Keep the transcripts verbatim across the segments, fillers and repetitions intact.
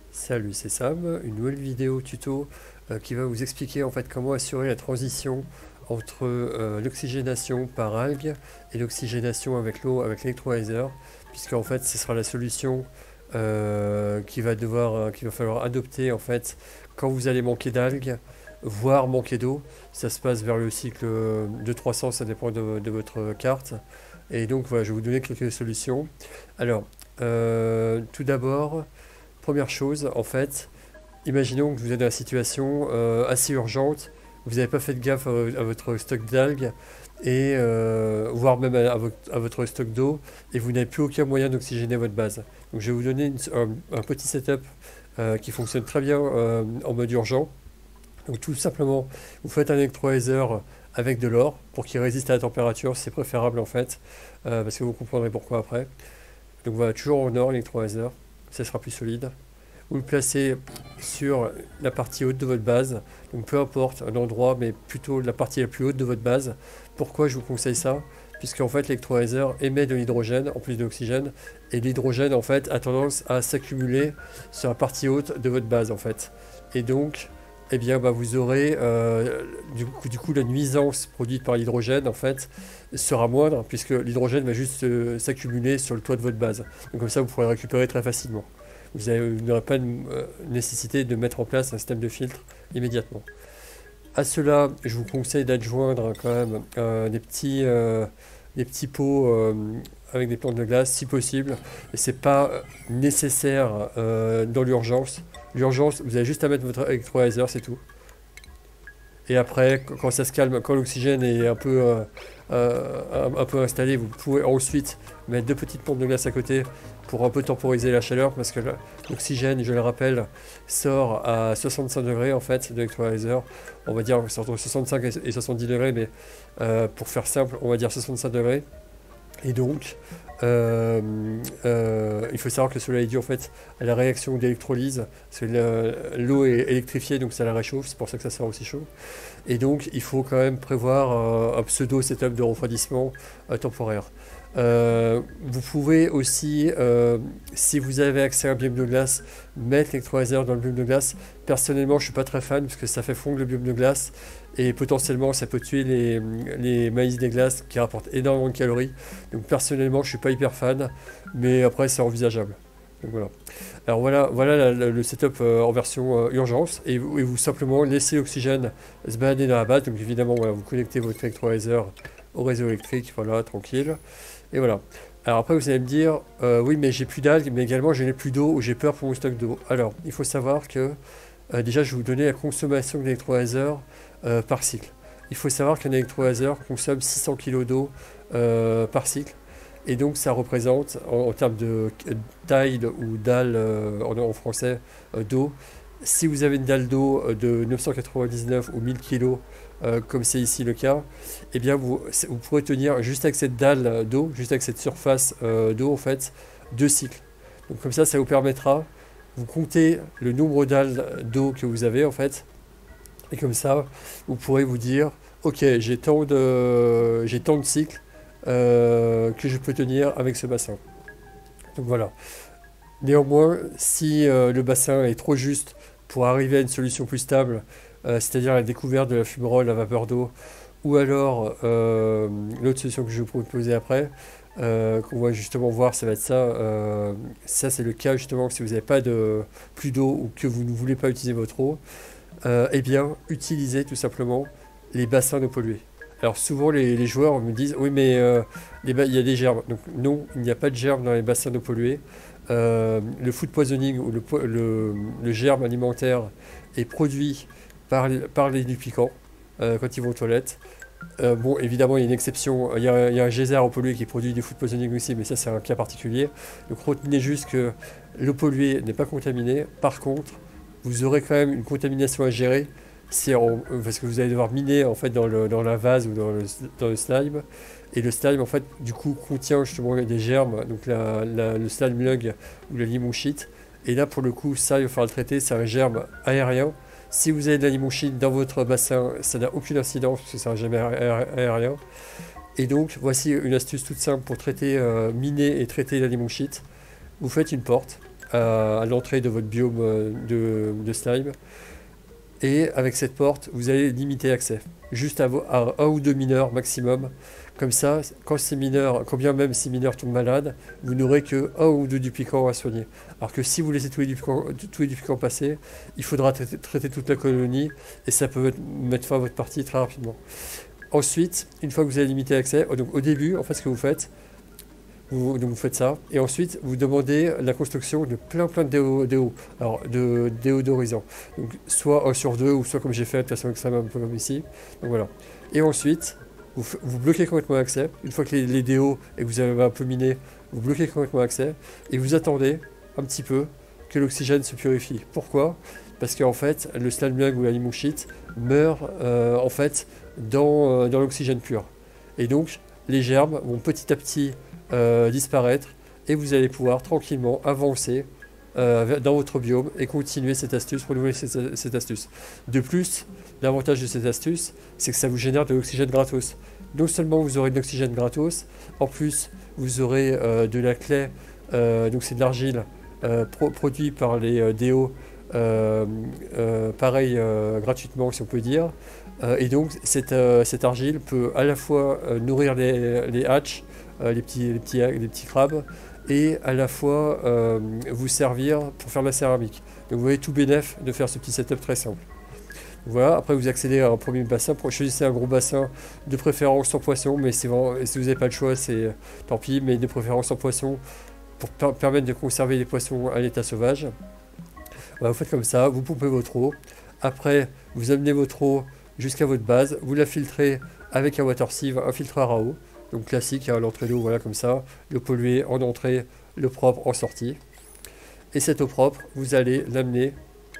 Salut, c'est Sam, une nouvelle vidéo tuto euh, qui va vous expliquer en fait comment assurer la transition entre euh, l'oxygénation par algues et l'oxygénation avec l'eau avec l'électrolyzer, puisque en fait ce sera la solution euh, qui va devoir, euh, qu'il va falloir adopter en fait quand vous allez manquer d'algues, voire manquer d'eau. Ça se passe vers le cycle de trois cents, ça dépend de, de votre carte. Et donc voilà, je vais vous donner quelques solutions. Alors, euh, tout d'abord, première chose, en fait, imaginons que vous êtes dans une situation euh, assez urgente, vous n'avez pas fait de gaffe à, à votre stock d'algues, et euh, voire même à, à votre, à votre stock d'eau, et vous n'avez plus aucun moyen d'oxygéner votre base. Donc je vais vous donner une- un, un petit setup euh, qui fonctionne très bien euh, en mode urgent. Donc tout simplement, vous faites un électrolyser avec de l'or pour qu'il résiste à la température, c'est préférable en fait, euh, parce que vous comprendrez pourquoi après. Donc voilà, toujours en or l'électrolyser, ça sera plus solide. Vous le placez sur la partie haute de votre base, donc peu importe un endroit, mais plutôt la partie la plus haute de votre base. Pourquoi je vous conseille ça? Puisqu'en fait l'électrolyser émet de l'hydrogène en plus de l'oxygène, et l'hydrogène en fait a tendance à s'accumuler sur la partie haute de votre base en fait. Et donc, eh bien, bah, vous aurez euh, du coup, du coup la nuisance produite par l'hydrogène en fait sera moindre, puisque l'hydrogène va juste euh, s'accumuler sur le toit de votre base. Donc comme ça vous pourrez le récupérer très facilement. Vous n'aurez pas de euh, nécessité de mettre en place un système de filtre immédiatement. À cela, je vous conseille d'adjoindre quand même euh, des petits, euh, des petits pots euh, avec des plantes de glace si possible. Et c'est pas nécessaire euh, dans l'urgence. L'urgence, vous avez juste à mettre votre électrolyzer, c'est tout. Et après, quand ça se calme, quand l'oxygène est un peu, euh, euh, un, un peu installé, vous pouvez ensuite mettre deux petites pompes de glace à côté pour un peu temporiser la chaleur, parce que l'oxygène, je le rappelle, sort à soixante-cinq degrés en fait de l'électrolyzer. On va dire entre soixante-cinq et soixante-dix degrés, mais euh, pour faire simple, on va dire soixante-cinq degrés. Et donc, euh, euh, il faut savoir que le soleil dit en fait à la réaction d'électrolyse, parce que l'eau est électrifiée, donc ça la réchauffe, c'est pour ça que ça sort aussi chaud. Et donc, il faut quand même prévoir euh, un pseudo setup de refroidissement euh, temporaire. Euh, vous pouvez aussi, euh, si vous avez accès à un biome de glace, mettre l'électrolyzer dans le biome de glace. Personnellement, je suis pas très fan parce que ça fait fondre le biome de glace et potentiellement ça peut tuer les, les maïs des glaces qui rapportent énormément de calories. Donc personnellement, je suis pas hyper fan, mais après c'est envisageable. Donc voilà. Alors voilà, voilà la- la- le setup euh, en version euh, urgence et vous, et vous simplement laissez l'oxygène se balader dans la base. Donc évidemment, voilà, vous connectez votre électrolyzer au réseau électrique, voilà, tranquille. Et voilà. Alors après, vous allez me dire, euh, oui, mais j'ai plus d'algues, mais également je n'ai plus d'eau ou j'ai peur pour mon stock d'eau. Alors, il faut savoir que euh, déjà, je vais vous donner la consommation d'électrolyzer euh, par cycle. Il faut savoir qu'un électrolyzer consomme six cents kilos d'eau euh, par cycle. Et donc, ça représente, en, en termes de taille ou dalle euh, en, en français, euh, d'eau, si vous avez une dalle d'eau euh, de neuf cent quatre-vingt-dix-neuf ou mille kilos, euh, comme c'est ici le cas, eh bien vous, vous pourrez tenir juste avec cette dalle d'eau, juste avec cette surface euh, d'eau en fait, deux cycles. Donc comme ça, ça vous permettra, vous comptez le nombre de dalles d'eau que vous avez en fait, et comme ça, vous pourrez vous dire, ok, j'ai tant de, j'ai tant de cycles euh, que je peux tenir avec ce bassin. Donc voilà. Néanmoins, si euh, le bassin est trop juste pour arriver à une solution plus stable, euh, c'est-à-dire la découverte de la fumerole à vapeur d'eau, ou alors euh, l'autre solution que je vais vous proposer après, euh, qu'on va justement voir, ça va être ça. Euh, ça, c'est le cas justement si vous n'avez pas de plus d'eau ou que vous ne voulez pas utiliser votre eau. Euh, eh bien, utilisez tout simplement les bassins non pollués. Alors souvent les, les joueurs me disent oui mais euh, les il y a des germes. Donc non, il n'y a pas de germes dans les bassins non pollués. Euh, le food poisoning ou le, le, le germe alimentaire est produit par, par les lubrifiants euh, quand ils vont aux toilettes. Euh, bon, évidemment, il y a une exception. Il y a, il y a un geyser eau polluée qui produit du food poisoning aussi, mais ça, c'est un cas particulier. Donc, retenez juste que l'eau polluée n'est pas contaminée. Par contre, vous aurez quand même une contamination à gérer. C'est en- parce que vous allez devoir miner en fait dans, le, dans la vase ou dans le, dans le slime. Et le slime, en fait, du coup, contient justement des germes, donc la- la- le slime lug ou le limonchite. Et là, pour le coup, ça, il va falloir le traiter. C'est un germe aérien. Si vous avez de la limonchite dans votre bassin, ça n'a aucune incidence parce que c'est un germe aé- aérien. Et donc, voici une astuce toute simple pour traiter, euh, miner et traiter la limonchite. Vous faites une porte. à, à l'entrée de votre biome euh, de, de slime. Et avec cette porte, vous allez limiter l'accès. Juste à, à un ou deux mineurs maximum. Comme ça, quand ces mineurs, quand bien même ces mineurs tombent malades, vous n'aurez que un ou deux duplicants à soigner. Alors que si vous laissez tous les duplicants, tous les duplicants passer, il faudra traiter, traiter toute la colonie et ça peut mettre fin à votre partie très rapidement. Ensuite, une fois que vous avez limité l'accès, donc au début, en fait, ce que vous faites, vous, donc vous faites ça, et ensuite vous demandez la construction de plein plein de déos, déos alors de déos d'horizon, donc soit un sur deux ou soit comme j'ai fait de façon extrême un peu comme ici, donc voilà. Et ensuite vous, vous bloquez complètement l'accès, une fois que les, les déos et que vous avez un peu miné, vous bloquez complètement l'accès et vous attendez un petit peu que l'oxygène se purifie. Pourquoi? Parce qu'en fait le slime lung ou l'animal shit meurt euh, en fait dans, euh, dans l'oxygène pur, et donc les germes vont petit à petit Euh, disparaître et vous allez pouvoir tranquillement avancer euh, dans votre biome et continuer cette astuce, renouveler cette, cette astuce. De plus, l'avantage de cette astuce, c'est que ça vous génère de l'oxygène gratos. Non seulement vous aurez de l'oxygène gratos, en plus vous aurez euh, de la claie, euh, donc c'est de l'argile euh, pro produit par les euh, déos, euh, euh, pareil euh, gratuitement si on peut dire. Euh, et donc cette, euh, cette argile peut à la fois euh, nourrir les, les hatches, Euh, les, petits, les, petits, les petits crabes, et à la fois euh, vous servir pour faire de la céramique. Donc vous voyez tout bénef de faire ce petit setup très simple. Voilà, après vous accédez à un premier bassin, choisissez un gros bassin, de préférence sans poisson, mais si vous n'avez pas le choix, c'est tant pis, mais de préférence sans poisson pour per permettre de conserver les poissons à l'état sauvage. Voilà, vous faites comme ça, vous pompez votre eau, après vous amenez votre eau jusqu'à votre base, vous la filtrez avec un water sieve, un filtreur à eau. Donc classique, à l'entrée d'eau, voilà comme ça, le pollué en entrée, le propre en sortie. Et cette eau propre, vous allez l'amener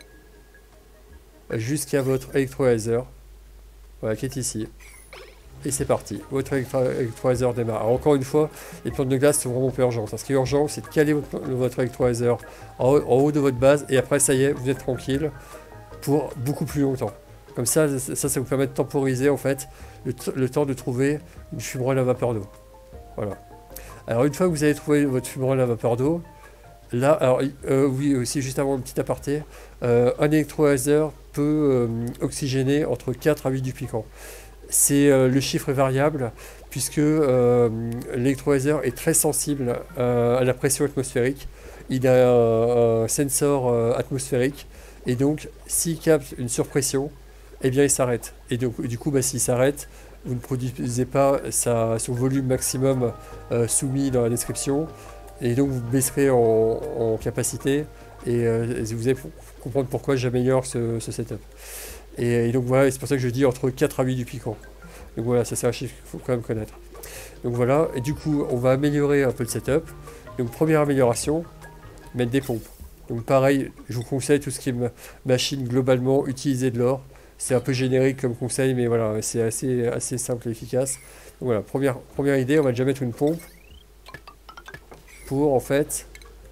jusqu'à votre électrolyzer, voilà, qui est ici. Et c'est parti, votre électrolyzer démarre. Alors encore une fois, les plantes de glace sont vraiment peu urgentes. Ce qui est urgent, c'est de caler votre, votre électrolyzer en haut, en haut de votre base, et après ça y est, vous êtes tranquille pour beaucoup plus longtemps. Comme ça, ça, ça vous permet de temporiser en fait le, le temps de trouver une fumerole à vapeur d'eau. Voilà. Alors une fois que vous avez trouvé votre fumerole à vapeur d'eau, là, alors euh, oui aussi juste avant un petit aparté, euh, un électrolyzer peut euh, oxygéner entre quatre à huit duplicants. C'est euh, le chiffre est variable puisque euh, l'électrolyzer est très sensible euh, à la pression atmosphérique. Il a un, un sensor euh, atmosphérique et donc s'il capte une surpression, eh bien il s'arrête. Et donc du coup, bah, s'il s'arrête, vous ne produisez pas sa, son volume maximum euh, soumis dans la description, et donc vous baisserez en, en capacité, et, euh, et vous allez comprendre pourquoi j'améliore ce, ce setup. Et, et donc voilà, c'est pour ça que je dis entre quatre à huit duplicants. Donc voilà, ça c'est un chiffre qu'il faut quand même connaître. Donc voilà, et du coup, on va améliorer un peu le setup. Donc première amélioration, mettre des pompes. Donc pareil, je vous conseille tout ce qui est machine globalement, utiliser de l'or. C'est un peu générique comme conseil, mais voilà, c'est assez, assez simple et efficace. Donc voilà, première, première idée, on va déjà mettre une pompe pour en fait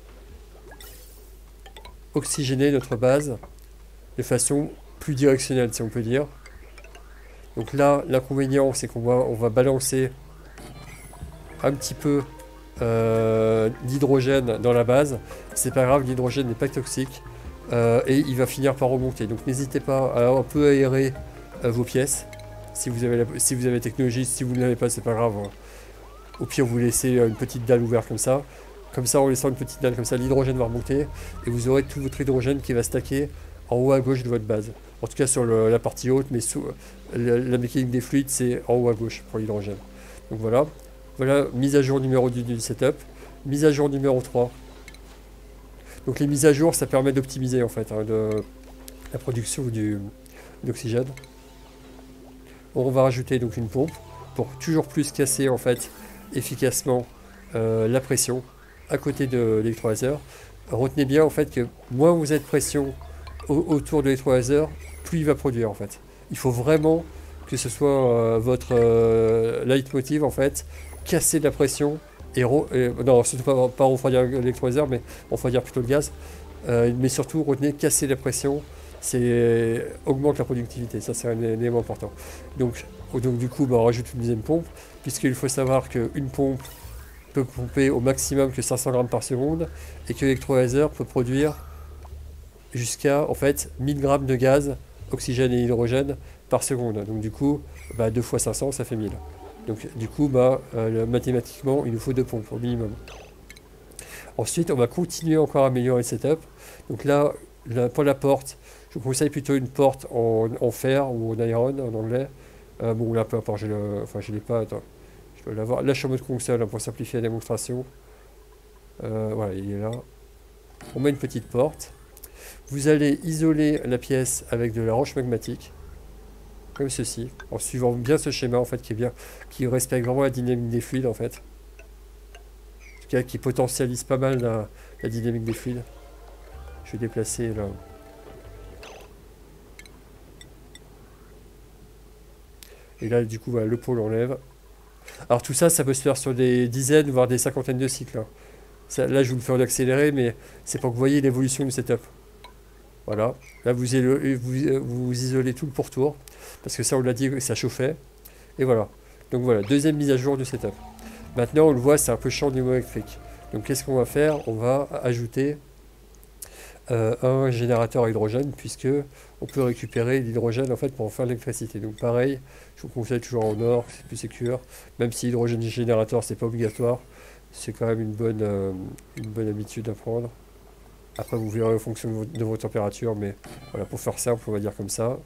oxygéner notre base de façon plus directionnelle, si on peut dire. Donc là, l'inconvénient, c'est qu'on va, on va balancer un petit peu euh, d'hydrogène dans la base. C'est pas grave, l'hydrogène n'est pas toxique. Euh, et il va finir par remonter. Donc n'hésitez pas à un peu aérer euh, vos pièces. Si vous avez la, si vous avez la technologie, si vous ne l'avez pas, c'est pas grave. Hein. Au pire, vous laissez une petite dalle ouverte comme ça. Comme ça, en laissant une petite dalle comme ça, l'hydrogène va remonter. Et vous aurez tout votre hydrogène qui va stacker en haut à gauche de votre base. En tout cas sur le, la partie haute, mais sous, la, la mécanique des fluides, c'est en haut à gauche pour l'hydrogène. Donc voilà. Voilà, mise à jour numéro deux du setup. Mise à jour numéro trois. Donc les mises à jour, ça permet d'optimiser en fait hein, de, la production du, d'oxygène. On va rajouter donc une pompe pour toujours plus casser en fait efficacement euh, la pression à côté de l'électrolyzer. Retenez bien en fait que moins vous êtes pression au, autour de l'électrolyzer, plus il va produire en fait. Il faut vraiment que ce soit euh, votre euh, leitmotiv en fait, casser de la pression. Et, et non, surtout pas, pas refroidir l'électrolyzer, mais refroidir plutôt le gaz. Euh, mais surtout, retenez, casser la pression, c'est augmente la productivité. Ça, c'est un élément important. Donc, donc du coup, bah, on rajoute une deuxième pompe, puisqu'il faut savoir qu'une pompe peut pomper au maximum que cinq cents grammes par seconde et que l'électrolyzer peut produire jusqu'à en fait mille grammes de gaz, oxygène et hydrogène par seconde. Donc du coup, bah, deux fois cinq cents, ça fait mille. Donc du coup, bah, euh, mathématiquement, il nous faut deux pompes au minimum. Ensuite, on va continuer encore à améliorer le setup. Donc là, là pour la porte, je vous conseille plutôt une porte en, en fer ou en iron en anglais. Euh, bon, là, peu importe, je ne enfin, l'ai pas. Attends, je dois l'avoir. Là, je suis en mode console hein, pour simplifier la démonstration. Euh, voilà, il est là. On met une petite porte. Vous allez isoler la pièce avec de la roche magmatique, comme ceci, en suivant bien ce schéma en fait qui est bien, qui respecte vraiment la dynamique des fluides en fait, en tout cas qui potentialise pas mal la, la dynamique des fluides. Je vais déplacer là. Et là du coup voilà, le pôle enlève. Alors tout ça, ça peut se faire sur des dizaines voire des cinquantaines de cycles. Hein. Ça, là je vous le fais en accéléré, mais c'est pour que vous voyez l'évolution du setup. Voilà, là vous, vous, vous isolez tout le pourtour, parce que ça on l'a dit, ça chauffait. Et voilà, donc voilà, deuxième mise à jour du setup. Maintenant on le voit, c'est un peu chiant au niveau électrique. Donc qu'est-ce qu'on va faire? On va ajouter euh, un générateur à hydrogène, puisque on peut récupérer l'hydrogène en fait pour en faire l'électricité. Donc pareil, je vous conseille toujours en or, c'est plus sécure, même si l'hydrogène générateur c'est pas obligatoire, c'est quand même une bonne, euh, une bonne habitude à prendre. Après, vous verrez en fonction de vos, de vos températures, mais voilà, pour faire simple, on va dire comme ça.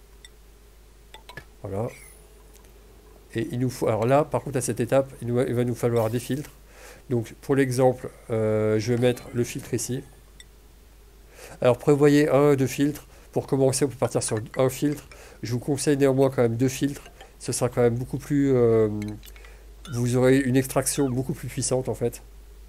Voilà. Et il nous faut, alors là, par contre, à cette étape, il, nous, il va nous falloir des filtres. Donc, pour l'exemple, euh, je vais mettre le filtre ici. Alors, prévoyez un, deux filtres. Pour commencer, on peut partir sur un filtre. Je vous conseille néanmoins quand même deux filtres. Ce sera quand même beaucoup plus... Euh, vous aurez une extraction beaucoup plus puissante, en fait.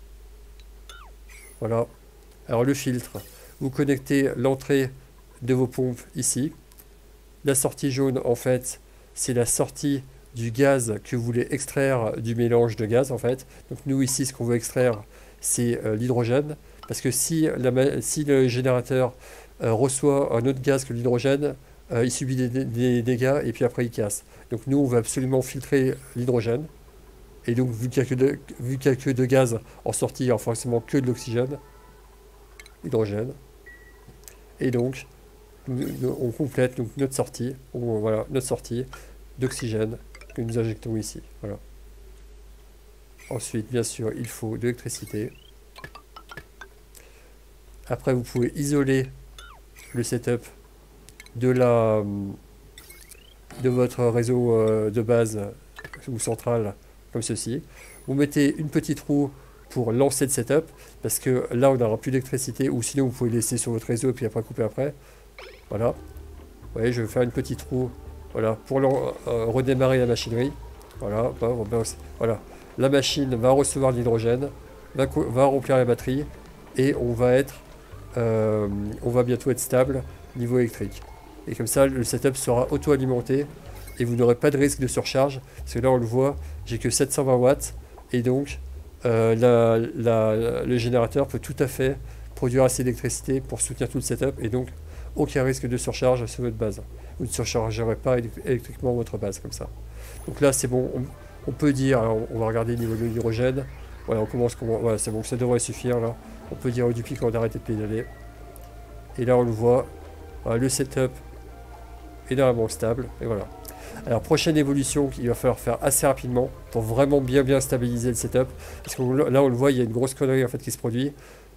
Voilà. Alors le filtre, vous connectez l'entrée de vos pompes ici. La sortie jaune, en fait, c'est la sortie du gaz que vous voulez extraire du mélange de gaz, en fait. Donc nous, ici, ce qu'on veut extraire, c'est euh, l'hydrogène. Parce que si, la, si le générateur euh, reçoit un autre gaz que l'hydrogène, euh, il subit des, des, des dégâts et puis après il casse. Donc nous, on va absolument filtrer l'hydrogène. Et donc, vu qu'il n'y a, a que de gaz en sortie, il n'y a forcément que de l'oxygène. Hydrogène. Et donc, on complète donc notre sortie, on, voilà, notre sortie d'oxygène que nous injectons ici. Voilà. Ensuite, bien sûr, il faut de l'électricité. Après, vous pouvez isoler le setup de la de votre réseau euh, de base ou centrale comme ceci. Vous mettez une petite roue pour lancer le setup, parce que là on n'aura plus d'électricité, ou sinon vous pouvez laisser sur votre réseau et puis après couper après. Voilà. Vous voyez, je vais faire une petite roue, voilà, pour euh, redémarrer la machinerie. Voilà, voilà. La machine va recevoir l'hydrogène, va, va remplir la batterie, et on va être, euh, on va bientôt être stable niveau électrique. Et comme ça, le setup sera auto-alimenté, et vous n'aurez pas de risque de surcharge, parce que là on le voit, j'ai que sept cent vingt watts, et donc Euh, la, la, le générateur peut tout à fait produire assez d'électricité pour soutenir tout le setup, et donc aucun risque de surcharge sur votre base. Vous ne surchargerez pas électriquement votre base comme ça. Donc là c'est bon, on, on peut dire, alors on va regarder le niveau de l'hydrogène. Voilà, on commence, voilà, c'est bon, ça devrait suffire là. On peut dire du pic quand on arrête de pédaler. Et là on le voit, voilà, le setup est énormément stable, et voilà. Alors prochaine évolution qu'il va falloir faire assez rapidement pour vraiment bien bien stabiliser le setup, parce que là on le voit, il y a une grosse connerie en fait qui se produit.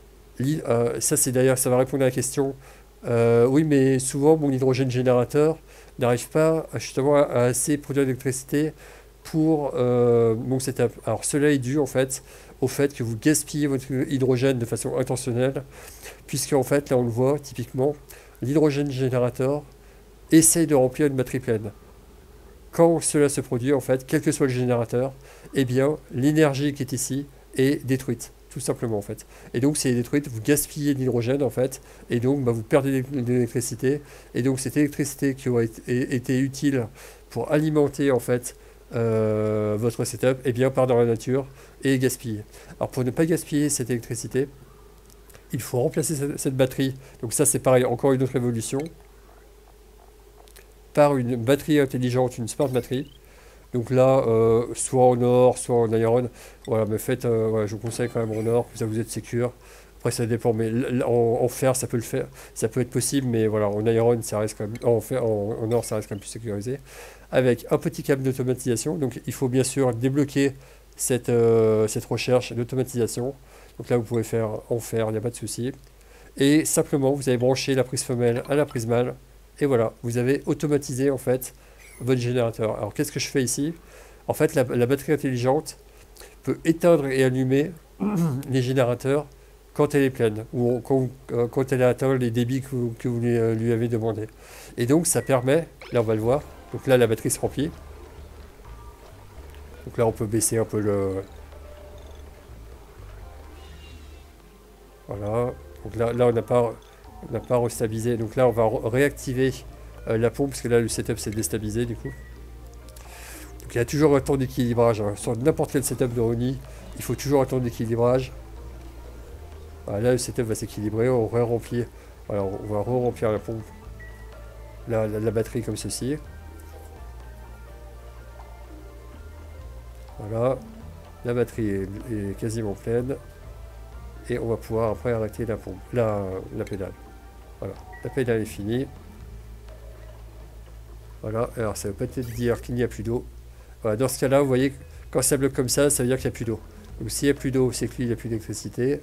Euh, ça c'est d'ailleurs, ça va répondre à la question. Euh, oui, mais souvent mon hydrogène générateur n'arrive pas justement à, à assez produire d'électricité pour euh, mon setup. Alors cela est dû en fait au fait que vous gaspillez votre hydrogène de façon intentionnelle, puisque en fait là on le voit typiquement, l'hydrogène générateur essaye de remplir une batterie pleine. Quand cela se produit, en fait, quel que soit le générateur, eh bien, l'énergie qui est ici est détruite, tout simplement, en fait. Et donc, si elle est détruite, vous gaspillez de l'hydrogène, en fait, et donc, bah, vous perdez de l'électricité. Et donc, cette électricité qui aurait été, été utile pour alimenter, en fait, euh, votre setup, eh bien, part dans la nature et est gaspillée. Alors, pour ne pas gaspiller cette électricité, il faut remplacer cette, cette batterie. Donc ça, c'est pareil, encore une autre évolution, par une batterie intelligente, une smart batterie, Donc là, euh, soit en or, soit en iron. Voilà, mais faites, euh, voilà, je vous conseille quand même en or, ça vous êtes sécure. Après, ça dépend, mais en, en fer, ça peut le faire, ça peut être possible, mais voilà, en iron, ça reste quand même, en, fer, en, en or, ça reste quand même plus sécurisé. Avec un petit câble d'automatisation, donc il faut bien sûr débloquer cette, euh, cette recherche d'automatisation. Donc là, vous pouvez faire en fer, il n'y a pas de souci. Et simplement, vous avez branché la prise femelle à la prise mâle, et voilà, vous avez automatisé en fait votre générateur. Alors qu'est-ce que je fais ici? En fait, la, la batterie intelligente peut éteindre et allumer les générateurs quand elle est pleine, ou quand, euh, quand elle a atteint les débits que vous, que vous lui, euh, lui avez demandé. Et donc ça permet, là on va le voir, donc là la batterie se remplit. Donc là on peut baisser un peu le... Voilà, donc là, là on n'a pas, on n'a pas restabilisé, donc là on va réactiver euh, la pompe, parce que là le setup s'est déstabilisé du coup. Donc il y a toujours un temps d'équilibrage, hein. Sur n'importe quel setup de Ronin, il faut toujours un temps d'équilibrage. Voilà, là le setup va s'équilibrer, on va remplir, voilà, on va re-remplir la pompe, la, la, la batterie comme ceci. Voilà, la batterie est, est quasiment pleine. Et on va pouvoir après arrêter la pompe, la, la pédale. Voilà, la pédale est finie. Voilà, alors ça veut peut-être dire qu'il n'y a plus d'eau. Voilà, dans ce cas-là, vous voyez, quand ça bloque comme ça, ça veut dire qu'il n'y a plus d'eau. Donc s'il n'y a plus d'eau, c'est qu'il n'y a plus d'électricité.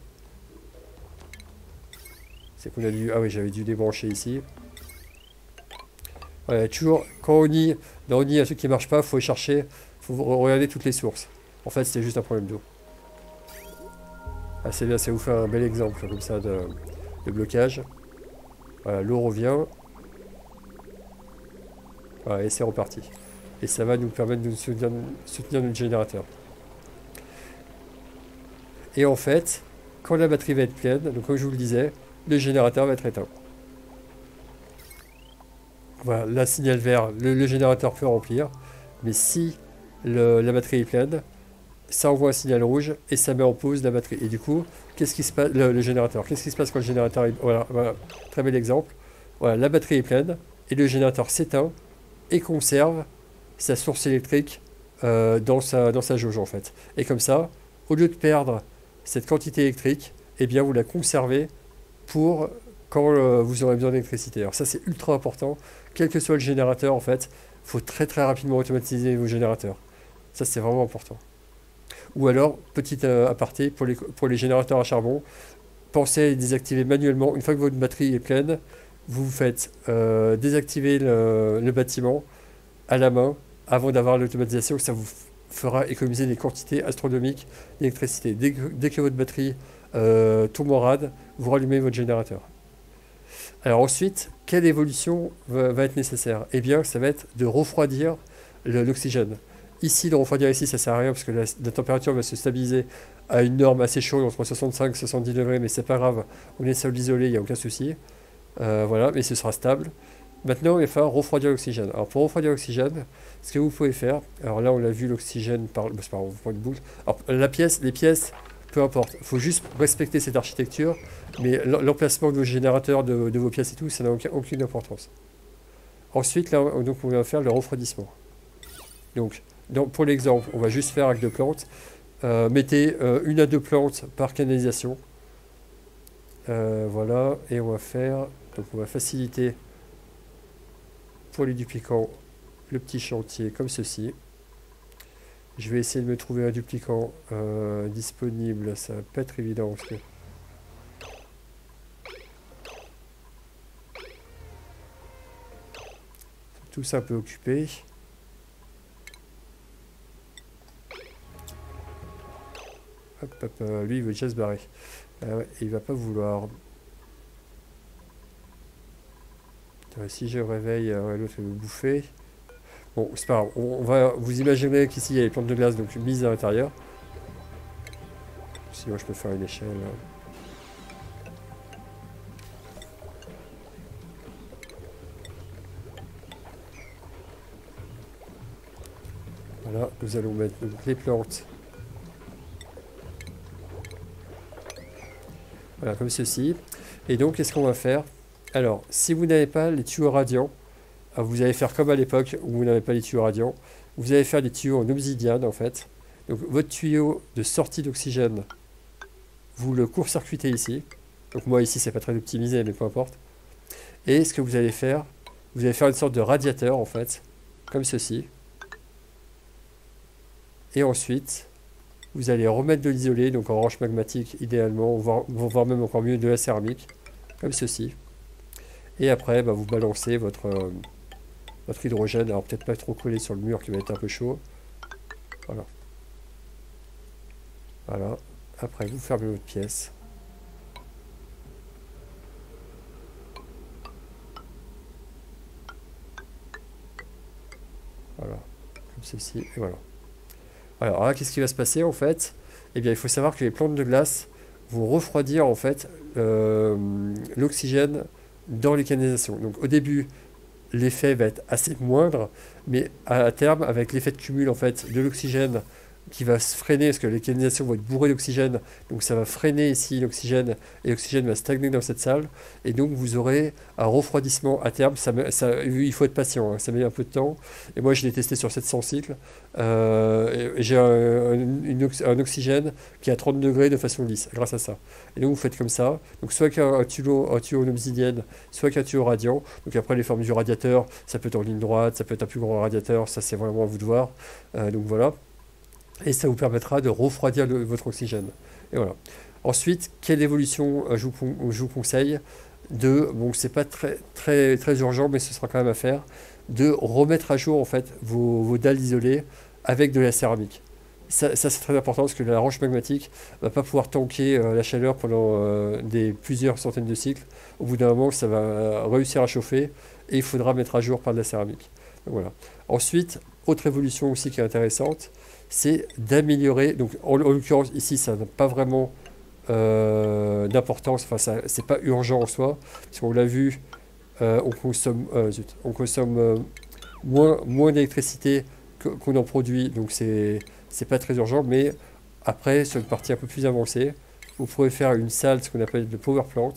C'est qu'on a dû... Ah oui, j'avais dû débrancher ici. Voilà, toujours, quand on y... Dans on y, il y a un truc qui ne marche pas, il faut chercher, il faut regarder toutes les sources. En fait, c'est juste un problème d'eau. Ah, c'est bien, ça vous fait un bel exemple comme ça de, de blocage. Voilà, l'eau revient. Voilà, et c'est reparti. Et ça va nous permettre de soutenir, soutenir notre générateur. Et en fait, quand la batterie va être pleine, donc comme je vous le disais, le générateur va être éteint. Voilà, là, signal vert, le, le générateur peut remplir. Mais si le, la batterie est pleine, ça envoie un signal rouge et ça met en pause la batterie. Et du coup, qu'est-ce qui se passe, le, le générateur, qu'est-ce qui se passe quand le générateur est... Voilà, voilà, très bel exemple. Voilà, la batterie est pleine et le générateur s'éteint et conserve sa source électrique euh, dans, sa, dans sa jauge en fait. Et comme ça, au lieu de perdre cette quantité électrique, eh bien vous la conservez pour quand euh, vous aurez besoin d'électricité. Alors ça c'est ultra important, quel que soit le générateur en fait, il faut très très rapidement automatiser vos générateurs. Ça c'est vraiment important. Ou alors, petit euh, aparté, pour les, pour les générateurs à charbon, pensez à les désactiver manuellement. Une fois que votre batterie est pleine, vous faites euh, désactiver le, le bâtiment à la main avant d'avoir l'automatisation. Ça vous fera économiser des quantités astronomiques d'électricité. Dès que, dès que votre batterie euh, tombe en rade, vous rallumez votre générateur. Alors ensuite, quelle évolution va, va être nécessaire? Eh bien, ça va être de refroidir l'oxygène. Ici, de refroidir ici, ça sert à rien parce que la, la température va se stabiliser à une norme assez chaude, entre soixante-cinq et soixante-dix degrés, mais c'est pas grave, on est sol isolé, il n'y a aucun souci. Euh, voilà, mais ce sera stable. Maintenant, il va falloir refroidir l'oxygène. Alors pour refroidir l'oxygène, ce que vous pouvez faire, alors là on a vu l'oxygène par... Bah, c'est pas grave, on prend une boule. Alors la pièce, les pièces, peu importe, il faut juste respecter cette architecture, mais l'emplacement de vos générateurs, de, de vos pièces et tout, ça n'a aucun, aucune importance. Ensuite, là, donc, on va faire le refroidissement. Donc, donc pour l'exemple, on va juste faire avec deux plantes. Euh, mettez euh, une à deux plantes par canalisation. Euh, voilà, et on va faire, donc on va faciliter pour les duplicants le petit chantier comme ceci. Je vais essayer de me trouver un duplicant euh, disponible, ça va pas être évident parce que tout ça peut occuper. Hop, hop, euh, lui il veut déjà se barrer. Ah ouais, il va pas vouloir. Euh, si je réveille, euh, l'autre va me bouffer. Bon, c'est pas grave. On, on va, vous imaginez qu'ici il y a les plantes de glace, donc mise à l'intérieur. Sinon je peux faire une échelle. Voilà, nous allons mettre donc, les plantes. Voilà, comme ceci. Et donc, qu'est-ce qu'on va faire? Alors, si vous n'avez pas les tuyaux radiants, vous allez faire comme à l'époque où vous n'avez pas les tuyaux radiants. vous allez faire des tuyaux en obsidiane en fait. Donc votre tuyau de sortie d'oxygène, vous le court-circuitez ici. Donc moi ici c'est pas très optimisé mais peu importe. Et ce que vous allez faire, vous allez faire une sorte de radiateur en fait, comme ceci. Et ensuite, vous allez remettre de l'isolé, donc en roche magmatique idéalement, voire, voire même encore mieux de la céramique, comme ceci. Et après, bah, vous balancez votre, euh, votre hydrogène, alors peut-être pas trop collé sur le mur qui va être un peu chaud. Voilà. Voilà. Après, vous fermez votre pièce. Voilà. Comme ceci. Et voilà. Alors là, qu'est-ce qui va se passer en fait? Eh bien, il faut savoir que les plantes de glace vont refroidir en fait euh, l'oxygène dans les canalisations. Donc au début, l'effet va être assez moindre, mais à terme, avec l'effet de cumul en fait de l'oxygène qui va se freiner, parce que les canalisations vont être bourrées d'oxygène, donc ça va freiner ici l'oxygène, et l'oxygène va stagner dans cette salle, et donc vous aurez un refroidissement à terme. Ça, ça, il faut être patient, hein, ça met un peu de temps, et moi je l'ai testé sur sept cents cycles, euh, et j'ai un, une, un oxygène qui est à trente degrés de façon lisse, grâce à ça. Et donc vous faites comme ça, donc soit qu'un un tuyau, un tuyau en obsidienne, soit qu'un tuyau radiant, donc après les formes du radiateur, ça peut être en ligne droite, ça peut être un plus grand radiateur, ça c'est vraiment à vous de voir, euh, donc voilà. Et ça vous permettra de refroidir le, votre oxygène. Et voilà. Ensuite, quelle évolution euh, je, vous, je vous conseille de, bon, c'est pas très, très, très urgent, mais ce sera quand même à faire, de remettre à jour en fait vos, vos dalles isolées avec de la céramique. Ça, ça c'est très important parce que la roche magmatique ne va pas pouvoir tanker euh, la chaleur pendant euh, des, plusieurs centaines de cycles. Au bout d'un moment, ça va euh, réussir à chauffer et il faudra mettre à jour par de la céramique. Donc, voilà. Ensuite, autre évolution aussi qui est intéressante, c'est d'améliorer, donc en, en l'occurrence ici ça n'a pas vraiment euh, d'importance, enfin ça c'est pas urgent en soi, parce qu'on l'a vu, euh, on consomme, euh, zut, on consomme euh, moins, moins d'électricité qu'on en produit, donc c'est c'est pas très urgent, mais après sur une partie un peu plus avancée, vous pourrez faire une salle, ce qu'on appelle de power plant,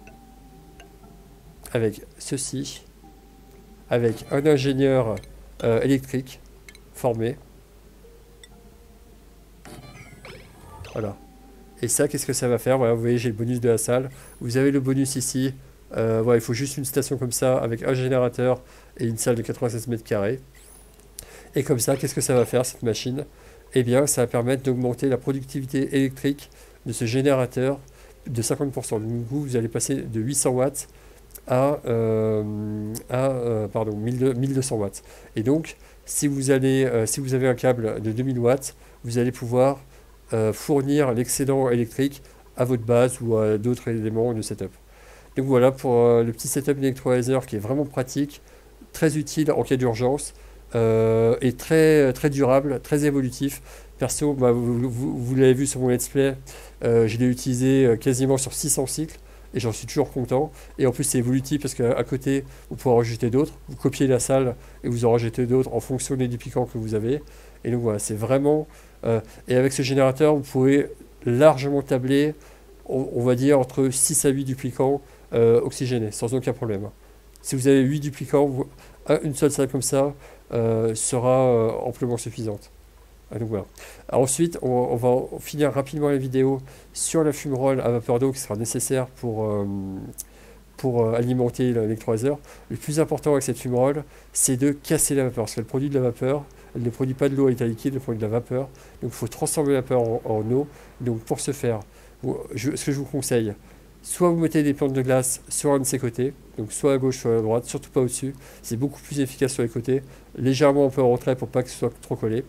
avec ceci, avec un ingénieur euh, électrique formé. Voilà. Et ça, qu'est-ce que ça va faire? Voilà, vous voyez, j'ai le bonus de la salle. Vous avez le bonus ici. Euh, voilà, il faut juste une station comme ça, avec un générateur et une salle de quatre-vingt-seize mètres carrés. Et comme ça, qu'est-ce que ça va faire, cette machine? Eh bien, ça va permettre d'augmenter la productivité électrique de ce générateur de cinquante pour cent. Donc, vous, vous allez passer de huit cents watts à, euh, à euh, pardon, mille deux cents watts. Et donc, si vous, allez, euh, si vous avez un câble de deux mille watts, vous allez pouvoir Euh, fournir l'excédent électrique à votre base ou à d'autres éléments de setup. Donc voilà pour euh, le petit setup d'électrolyzer qui est vraiment pratique, très utile en cas d'urgence euh, et très, très durable, très évolutif. Perso, bah, vous, vous, vous l'avez vu sur mon let's play, euh, je l'ai utilisé quasiment sur six cents cycles et j'en suis toujours content. Et en plus c'est évolutif parce qu'à côté vous pouvez en rajouter d'autres, vous copiez la salle et vous en rajoutez d'autres en fonction des duplicants que vous avez. Et donc voilà, c'est vraiment... Euh, et avec ce générateur, vous pouvez largement tabler, on, on va dire, entre six à huit duplicants euh, oxygénés, sans aucun problème. Si vous avez huit duplicants, vous, une seule salle comme ça euh, sera euh, amplement suffisante. Ah, donc voilà. Alors ensuite, on, on va finir rapidement la vidéo sur la fumerole à vapeur d'eau qui sera nécessaire pour... Euh, pour euh, alimenter l'électrolyzer. Le plus important avec cette fumerole, c'est de casser la vapeur, parce qu'elle produit de la vapeur, elle ne produit pas de l'eau à l'état liquide, elle produit de la vapeur, donc il faut transformer la vapeur en, en eau. Donc pour ce faire, je, ce que je vous conseille, soit vous mettez des plantes de glace sur un de ces côtés, donc soit à gauche, soit à droite, surtout pas au-dessus, c'est beaucoup plus efficace sur les côtés, légèrement un peu en retrait pour pas que ce soit trop collé.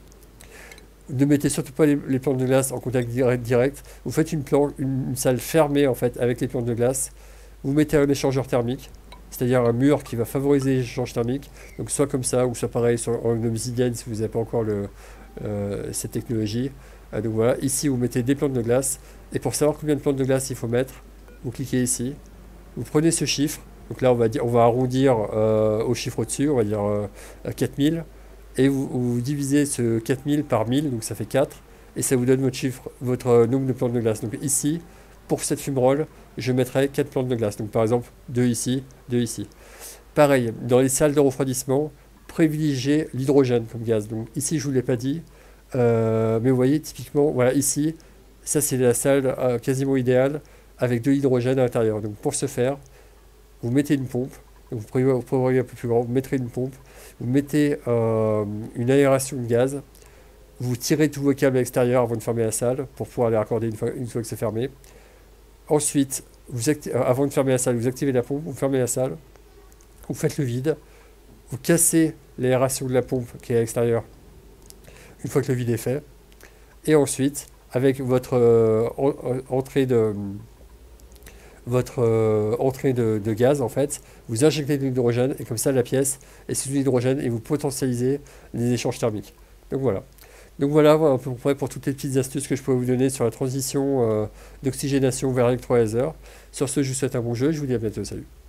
Ne mettez surtout pas les, les plantes de glace en contact direct, direct. Vous faites une, plante, une, une salle fermée en fait avec les plantes de glace. Vous mettez un échangeur thermique, c'est-à-dire un mur qui va favoriser l'échange thermique, donc soit comme ça, ou soit pareil sur, en obsidienne si vous n'avez pas encore le, euh, cette technologie. Euh, donc voilà, ici vous mettez des plantes de glace, et pour savoir combien de plantes de glace il faut mettre, vous cliquez ici, vous prenez ce chiffre, donc là on va, dire, on va arrondir euh, au chiffre au-dessus, on va dire euh, quatre mille, et vous, vous divisez ce quatre mille par mille, donc ça fait quatre, et ça vous donne votre chiffre, votre nombre de plantes de glace. Donc ici, pour cette fumerole, je mettrai quatre plantes de glace. Donc par exemple, deux ici, deux ici. Pareil, dans les salles de refroidissement, privilégiez l'hydrogène comme gaz. Donc ici, je ne vous l'ai pas dit, euh, mais vous voyez, typiquement, voilà, ici, ça c'est la salle euh, quasiment idéale avec de l'hydrogène à l'intérieur. Donc pour ce faire, vous mettez une pompe, donc vous prévoyez, vous prévoyez un peu plus grand, vous mettrez une pompe, vous mettez euh, une aération de gaz, vous tirez tous vos câbles à l'extérieur avant de fermer la salle pour pouvoir les raccorder une fois, une fois que c'est fermé. Ensuite, vous acti- euh, avant de fermer la salle, vous activez la pompe, vous fermez la salle, vous faites le vide, vous cassez l'aération de la pompe qui est à l'extérieur une fois que le vide est fait. Et ensuite, avec votre euh, en- en- entrée de votre euh, entrée de, de gaz, en fait, vous injectez de l'hydrogène et comme ça la pièce est sous l'hydrogène et vous potentialisez les échanges thermiques. Donc voilà. Donc voilà, voilà à peu près pour toutes les petites astuces que je pourrais vous donner sur la transition euh, d'oxygénation vers l'électrolyser. Sur ce, je vous souhaite un bon jeu et je vous dis à bientôt. Salut.